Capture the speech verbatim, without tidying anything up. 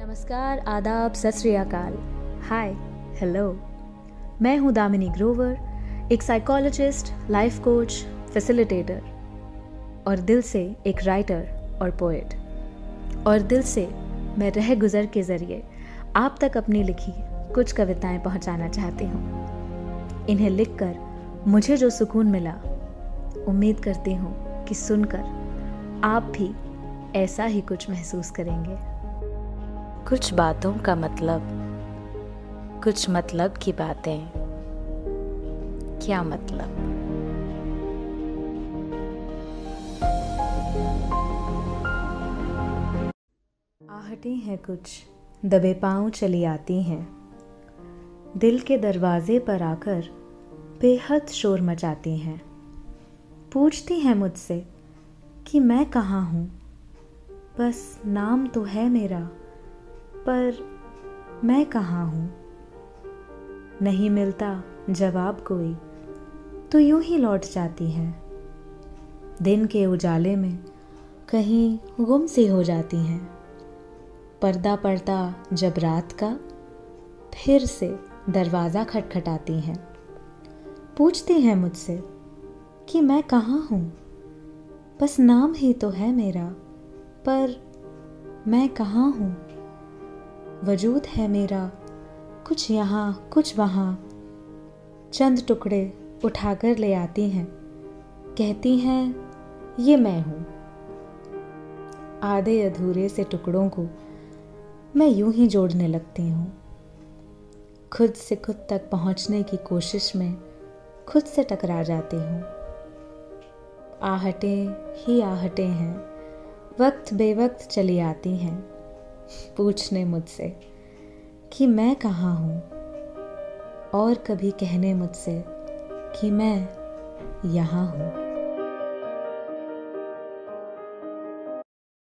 नमस्कार, आदाब, सत श्री अकाल, हाय, हेलो। मैं हूँ दामिनी ग्रोवर, एक साइकोलॉजिस्ट, लाइफ कोच, फैसिलिटेटर और दिल से एक राइटर और पोएट। और दिल से मैं रह गुजर के ज़रिए आप तक अपनी लिखी कुछ कविताएं पहुंचाना चाहती हूँ। इन्हें लिखकर मुझे जो सुकून मिला, उम्मीद करती हूँ कि सुनकर आप भी ऐसा ही कुछ महसूस करेंगे। कुछ बातों का मतलब, कुछ मतलब की बातें, क्या मतलब। आहटें हैं कुछ दबे पांव चली आती हैं, दिल के दरवाजे पर आकर बेहद शोर मचाती हैं। पूछती हैं मुझसे कि मैं कहाँ हूँ, बस नाम तो है मेरा, पर मैं कहाँ हूँ। नहीं मिलता जवाब कोई तो यूं ही लौट जाती हैं। दिन के उजाले में कहीं गुम सी हो जाती हैं। पर्दा पड़ता जब रात का, फिर से दरवाज़ा खटखटाती हैं। पूछती हैं मुझसे कि मैं कहाँ हूँ, बस नाम ही तो है मेरा, पर मैं कहाँ हूँ। वजूद है मेरा कुछ यहाँ कुछ वहाँ, चंद टुकड़े उठाकर ले आती हैं। कहती हैं ये मैं हूँ। आधे अधूरे से टुकड़ों को मैं यूं ही जोड़ने लगती हूँ। खुद से खुद तक पहुँचने की कोशिश में खुद से टकरा जाती हूँ। आहटें ही आहटें हैं, वक्त बेवक्त चली आती हैं, पूछने मुझसे कि मैं कहाँ हूँ, और कभी कहने मुझसे कि मैं यहाँ हूँ।